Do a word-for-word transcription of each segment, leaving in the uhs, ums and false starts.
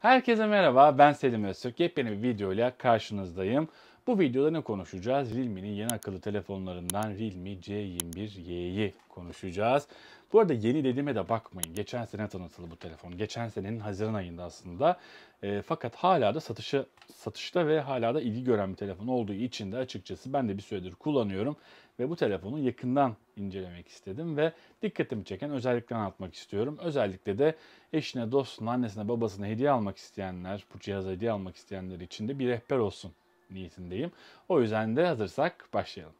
Herkese merhaba, ben Selim Öztürk. Yepyeni bir videoyla karşınızdayım. Bu videoda ne konuşacağız? Realme'nin yeni akıllı telefonlarından Realme C yirmi bir Y'yi konuşacağız. Bu arada yeni dediğime de bakmayın. Geçen sene tanıtıldı bu telefon. Geçen senenin Haziran ayında aslında. E, fakat hala da satışı satışta ve hala da ilgi gören bir telefon olduğu için de açıkçası ben de bir süredir kullanıyorum. Ve bu telefonu yakından incelemek istedim ve dikkatimi çeken özelliklerini anlatmak istiyorum. Özellikle de eşine, dostuna, annesine, babasına hediye almak isteyenler, bu cihazı hediye almak isteyenler için de bir rehber olsun niyetindeyim. O yüzden de hazırsak başlayalım.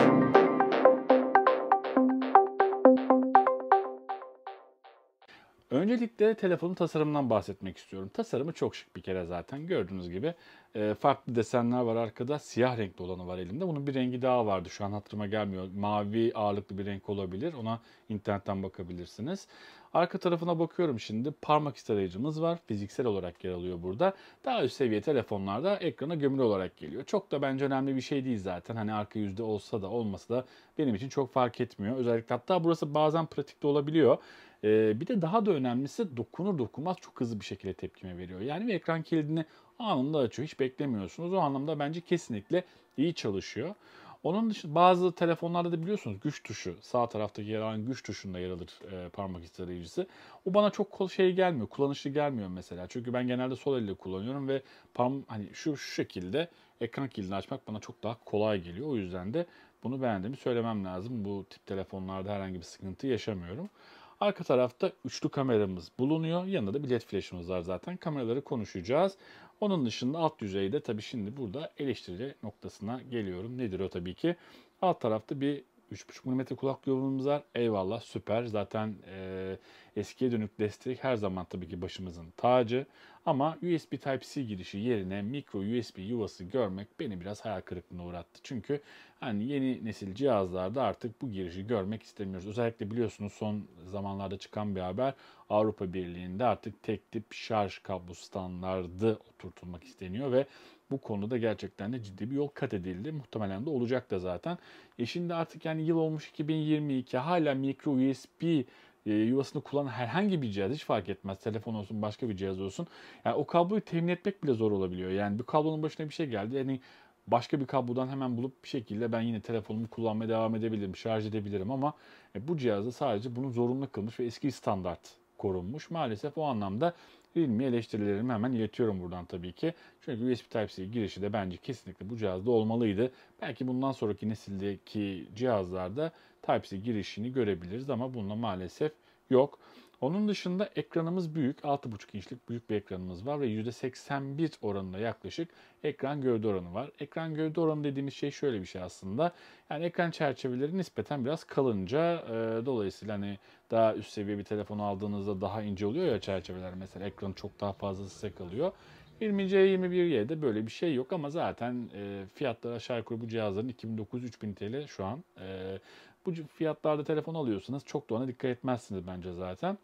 Öncelikle telefonun tasarımından bahsetmek istiyorum. Tasarımı çok şık bir kere zaten. Gördüğünüz gibi e, farklı desenler var arkada. Siyah renkli olanı var elimde. Bunun bir rengi daha vardı. Şu an hatırıma gelmiyor. Mavi ağırlıklı bir renk olabilir. Ona internetten bakabilirsiniz. Arka tarafına bakıyorum şimdi. Parmak izi tarayıcımız var. Fiziksel olarak yer alıyor burada. Daha üst seviye telefonlarda ekrana gömülü olarak geliyor. Çok da bence önemli bir şey değil zaten. Hani arka yüzde olsa da olmasa da benim için çok fark etmiyor. Özellikle hatta burası bazen pratikte olabiliyor. Ee, bir de daha da önemlisi dokunur dokunmaz çok hızlı bir şekilde tepkime veriyor. Yani bir ekran kilidini anında açıyor. Hiç beklemiyorsunuz. O anlamda bence kesinlikle iyi çalışıyor. Onun dışında bazı telefonlarda da biliyorsunuz güç tuşu sağ taraftaki yer alan güç tuşunda yer alır e, parmak izi tarayıcısı. O bana çok kol şey gelmiyor, kullanışlı gelmiyor mesela. Çünkü ben genelde sol elle kullanıyorum ve parm hani şu şu şekilde ekran kilidini açmak bana çok daha kolay geliyor. O yüzden de bunu beğendiğimi söylemem lazım. Bu tip telefonlarda herhangi bir sıkıntı yaşamıyorum. Arka tarafta üçlü kameramız bulunuyor. Yanında da bir led flash'ımız var zaten. Kameraları konuşacağız. Onun dışında alt düzeyde tabii şimdi burada eleştiri noktasına geliyorum. Nedir o tabii ki? Alt tarafta bir üç buçuk milimetre kulak yolumuz var. Eyvallah, süper. Zaten e, eskiye dönük destek her zaman tabii ki başımızın tacı. Ama U S B Type-C girişi yerine micro U S B yuvası görmek beni biraz hayal kırıklığına uğrattı. Çünkü hani yeni nesil cihazlarda artık bu girişi görmek istemiyoruz. Özellikle biliyorsunuz son zamanlarda çıkan bir haber, Avrupa Birliği'nde artık tek tip şarj kablosu standardı oturtulmak isteniyor ve bu konuda gerçekten de ciddi bir yol kat edildi. Muhtemelen de olacak da zaten. E şimdi artık yani yıl olmuş iki bin yirmi iki, hala micro U S B e, yuvasını kullanan herhangi bir cihaz, hiç fark etmez. Telefon olsun, başka bir cihaz olsun. Yani o kabloyu temin etmek bile zor olabiliyor. Yani bir kablonun başına bir şey geldi. Yani başka bir kablodan hemen bulup bir şekilde ben yine telefonumu kullanmaya devam edebilirim, şarj edebilirim ama e, bu cihazda sadece bunu zorunlu kılmış ve eski standart korunmuş. Maalesef o anlamda Realme eleştirilerimi hemen iletiyorum buradan tabii ki. Çünkü U S B Type-C girişi de bence kesinlikle bu cihazda olmalıydı. Belki bundan sonraki nesildeki cihazlarda Type-C girişini görebiliriz ama bunda maalesef yok. Onun dışında ekranımız büyük. altı buçuk inçlik büyük bir ekranımız var ve yüzde seksen bir oranında yaklaşık ekran gövde oranı var. Ekran gövde oranı dediğimiz şey şöyle bir şey aslında. Yani ekran çerçeveleri nispeten biraz kalınca, e, dolayısıyla hani daha üst seviye bir telefon aldığınızda daha ince oluyor ya çerçeveler, mesela ekranı çok daha fazla size kalıyor. yirmi C yirmi bir Y'de böyle bir şey yok ama zaten e, fiyatları aşağı yukarı bu cihazların iki bin dokuz yüz üç bin T L şu an. E, bu fiyatlarda telefon alıyorsanız çok da ona dikkat etmezsiniz bence zaten.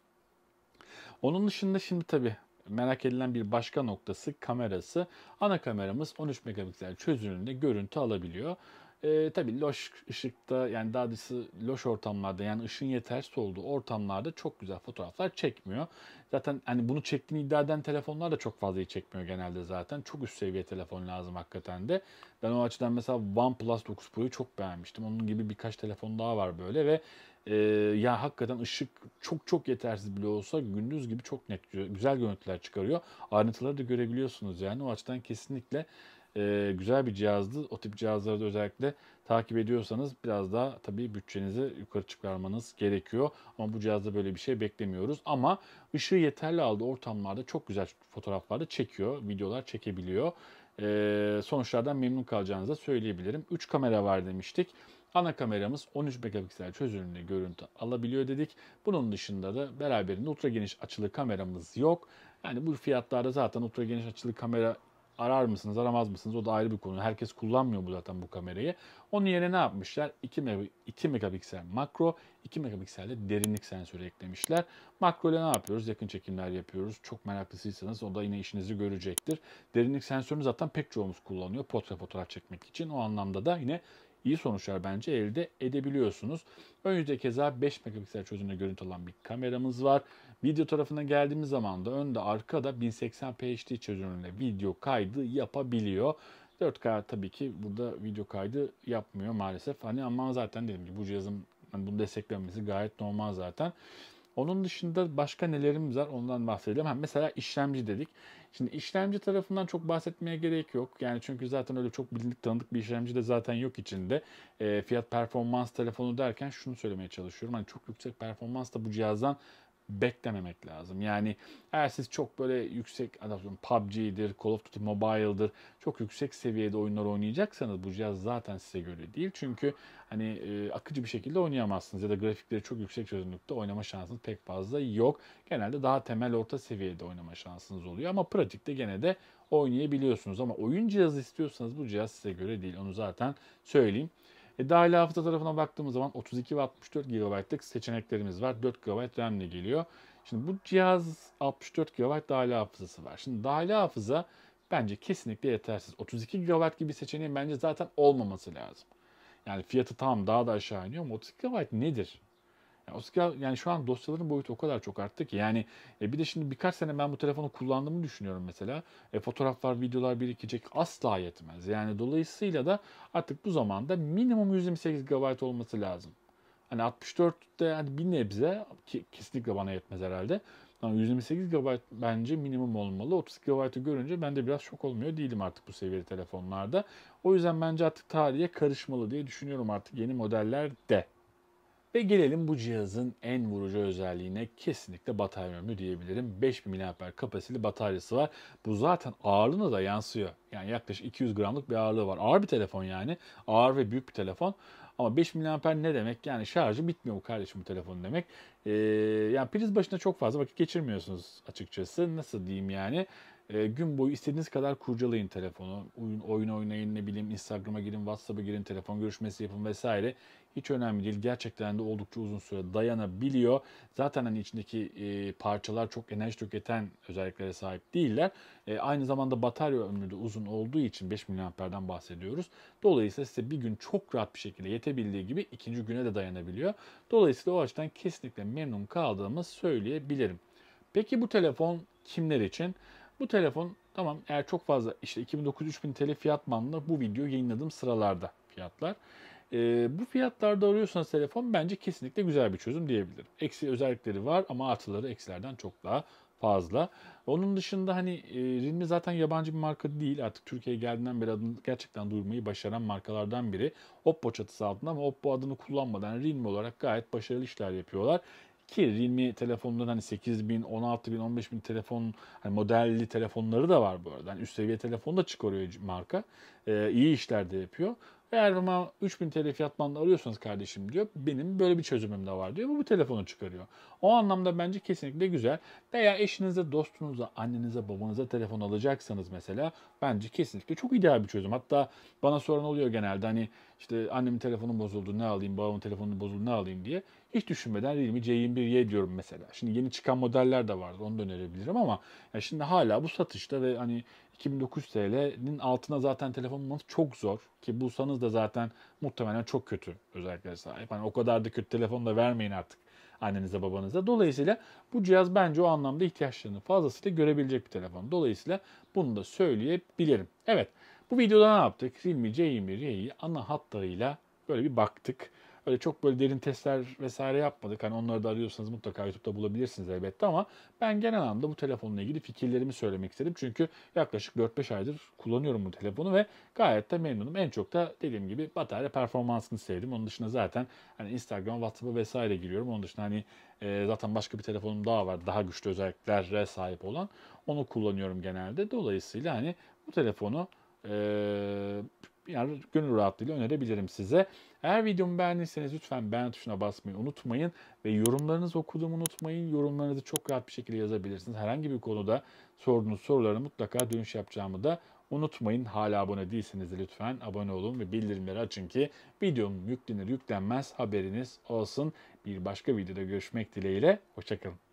Onun dışında şimdi tabii merak edilen bir başka noktası kamerası. Ana kameramız on üç megapiksel çözünürlüğünde görüntü alabiliyor. Ee, tabii loş ışıkta, yani daha doğrusu loş ortamlarda, yani ışın yetersiz olduğu ortamlarda çok güzel fotoğraflar çekmiyor. Zaten hani bunu çektiğini iddia eden telefonlar da çok fazla iyi çekmiyor genelde zaten. Çok üst seviye telefon lazım hakikaten de. Ben o açıdan mesela OnePlus dokuz Pro'yu çok beğenmiştim. Onun gibi birkaç telefon daha var böyle ve e, ya hakikaten ışık çok çok yetersiz bile olsa gündüz gibi çok net güzel görüntüler çıkarıyor. Ayrıntıları da görebiliyorsunuz yani. O açıdan kesinlikle e, güzel bir cihazdı. O tip cihazları da özellikle takip ediyorsanız biraz daha tabii bütçenizi yukarı çıkarmanız gerekiyor. Ama bu cihazda böyle bir şey beklemiyoruz. Ama ışığı yeterli aldığı ortamlarda çok güzel fotoğraflar da çekiyor. Videolar çekebiliyor. E, sonuçlardan memnun kalacağınızı da söyleyebilirim. üç kamera var demiştik. Ana kameramız on üç megapiksel çözünürlüğünde görüntü alabiliyor dedik. Bunun dışında da beraberinde ultra geniş açılı kameramız yok. Yani bu fiyatlarda zaten ultra geniş açılı kamera arar mısınız, aramaz mısınız? O da ayrı bir konu. Herkes kullanmıyor bu zaten bu kamerayı. Onun yerine ne yapmışlar? iki megapiksel makro, iki megapiksel de derinlik sensörü eklemişler. Makro ile ne yapıyoruz? Yakın çekimler yapıyoruz. Çok meraklısıysanız o da yine işinizi görecektir. Derinlik sensörünü zaten pek çoğumuz kullanıyor. Portre fotoğraf çekmek için. O anlamda da yine iyi sonuçlar bence elde edebiliyorsunuz. Ön yüzde keza beş megapiksel çözünürlüğünde görüntü alan bir kameramız var. Video tarafına geldiğimiz zaman da önde arkada bin seksen p H D çözünürlüğünde video kaydı yapabiliyor. dört K tabii ki burada video kaydı yapmıyor maalesef. Hani ama zaten dediğim gibi bu cihazın hani bunu desteklemesi gayet normal zaten. Onun dışında başka nelerimiz var ondan bahsedelim. Ha, mesela işlemci dedik. Şimdi işlemci tarafından çok bahsetmeye gerek yok. Yani çünkü zaten öyle çok bilindik tanıdık bir işlemci de zaten yok içinde. E, fiyat performans telefonu derken şunu söylemeye çalışıyorum. Hani çok yüksek performans da bu cihazdan beklememek lazım. Yani eğer siz çok böyle yüksek adaptasyon P U B G'dir, Call of Duty Mobile'dır çok yüksek seviyede oyunlar oynayacaksanız bu cihaz zaten size göre değil. Çünkü hani e, akıcı bir şekilde oynayamazsınız ya da grafikleri çok yüksek çözünürlükte oynama şansınız pek fazla yok. Genelde daha temel orta seviyede oynama şansınız oluyor ama pratikte gene de oynayabiliyorsunuz. Ama oyun cihazı istiyorsanız bu cihaz size göre değil. Onu zaten söyleyeyim. E, dahili hafıza tarafına baktığımız zaman otuz iki ve altmış dört gigabaytlık seçeneklerimiz var. dört gigabayt RAM ile geliyor. Şimdi bu cihaz altmış dört gigabayt dahili hafızası var. Şimdi dahili hafıza bence kesinlikle yetersiz. otuz iki gigabayt gibi seçeneğin bence zaten olmaması lazım. Yani fiyatı tam daha da aşağı iniyor ama otuz iki gigabayt nedir? Yani, otuz gigabayt yani şu an dosyaların boyutu o kadar çok arttı ki. Yani e, bir de şimdi birkaç sene ben bu telefonu kullandığımı düşünüyorum mesela. E, fotoğraflar, videolar birikecek asla yetmez. Yani dolayısıyla da artık bu zamanda minimum yüz yirmi sekiz gigabayt olması lazım. Hani altmış dörtte hani bir nebze ki kesinlikle bana yetmez herhalde. Ama yüz yirmi sekiz gigabayt bence minimum olmalı. otuz gigabaytı görünce ben de biraz şok olmuyor değilim artık bu seviyeli telefonlarda. O yüzden bence artık tarihe karışmalı diye düşünüyorum artık yeni modellerde. Ve gelelim bu cihazın en vurucu özelliğine, kesinlikle batarya ömrü diyebilirim. beş bin miliamper kapasiteli bataryası var. Bu zaten ağırlığına da yansıyor. Yani yaklaşık iki yüz gramlık bir ağırlığı var. Ağır bir telefon yani. Ağır ve büyük bir telefon. Ama beş bin miliamper ne demek? Yani şarjı bitmiyor bu kardeşim bu telefonun demek. Ee, yani priz başında çok fazla vakit geçirmiyorsunuz açıkçası. Nasıl diyeyim yani? Ee, gün boyu istediğiniz kadar kurcalayın telefonu. Oyun, oyun oynayın, ne bileyim Instagram'a girin, WhatsApp'a girin, telefon görüşmesi yapın vesaire. Hiç önemli değil. Gerçekten de oldukça uzun süre dayanabiliyor. Zaten hani içindeki e, parçalar çok enerji tüketen özelliklere sahip değiller. E, aynı zamanda batarya ömrü de uzun olduğu için beş bin miliamperden bahsediyoruz. Dolayısıyla size bir gün çok rahat bir şekilde yetebildiği gibi ikinci güne de dayanabiliyor. Dolayısıyla o açıdan kesinlikle memnun kaldığımı söyleyebilirim. Peki bu telefon kimler için? Bu telefon tamam eğer çok fazla işte iki bin dokuz yüz üç bin T L fiyat bandında bu video yayınladığım sıralarda fiyatlar. Ee, bu fiyatlarda arıyorsanız telefon bence kesinlikle güzel bir çözüm diyebilirim. Eksi özellikleri var ama artıları eksilerden çok daha fazla. Onun dışında hani e, Realme zaten yabancı bir marka değil. Artık Türkiye'ye geldiğinden beri adını gerçekten duyurmayı başaran markalardan biri. Oppo çatısı altında ama Oppo adını kullanmadan Realme olarak gayet başarılı işler yapıyorlar. Ki Realme telefonların hani sekiz bin, on altı bin, on beş bin telefon hani modelli telefonları da var bu arada. Yani üst seviye telefon da çıkarıyor marka. Ee, iyi işler de yapıyor. Eğer ama üç bin T L fiyat bandı arıyorsanız kardeşim diyor. Benim böyle bir çözümüm de var diyor. Bu bu telefonu çıkarıyor. O anlamda bence kesinlikle güzel. Veya eşinize, dostunuza, annenize, babanıza telefon alacaksanız mesela bence kesinlikle çok ideal bir çözüm. Hatta bana soran oluyor genelde hani işte annemin telefonu bozuldu ne alayım, babamın telefonu bozuldu ne alayım diye. Hiç düşünmeden Realme C yirmi bir Y diyorum mesela. Şimdi yeni çıkan modeller de vardı. Onu da önerebilirim ama ya şimdi hala bu satışta ve hani iki bin dokuz yüz T L'nin altına zaten telefon bulmanız çok zor. Ki bulsanız da zaten muhtemelen çok kötü özelliklere sahip. Hani o kadar da kötü telefon da vermeyin artık annenize babanıza. Dolayısıyla bu cihaz bence o anlamda ihtiyaçlarını fazlasıyla görebilecek bir telefon. Dolayısıyla bunu da söyleyebilirim. Evet, bu videoda ne yaptık? Realme C yirmi bir Y'yi ana hatlarıyla böyle bir baktık. Öyle çok böyle derin testler vesaire yapmadık. Hani onları da arıyorsanız mutlaka YouTube'da bulabilirsiniz elbette ama ben genel anlamda bu telefonla ilgili fikirlerimi söylemek istedim. Çünkü yaklaşık dört beş aydır kullanıyorum bu telefonu ve gayet de memnunum. En çok da dediğim gibi batarya performansını sevdim. Onun dışında zaten hani Instagram, WhatsApp'a vesaire giriyorum. Onun dışında hani e, zaten başka bir telefonum daha var. Daha güçlü özelliklere sahip olan. Onu kullanıyorum genelde. Dolayısıyla hani bu telefonu e, yani gönül rahatlığıyla önerebilirim size. Eğer videomu beğendiyseniz lütfen beğen tuşuna basmayı unutmayın ve yorumlarınızı okuduğumu unutmayın. Yorumlarınızı çok rahat bir şekilde yazabilirsiniz. Herhangi bir konuda sorduğunuz sorulara mutlaka dönüş yapacağımı da unutmayın. Hala abone değilseniz de lütfen abone olun ve bildirimleri açın ki videom yüklenir yüklenmez haberiniz olsun. Bir başka videoda görüşmek dileğiyle. Hoşçakalın.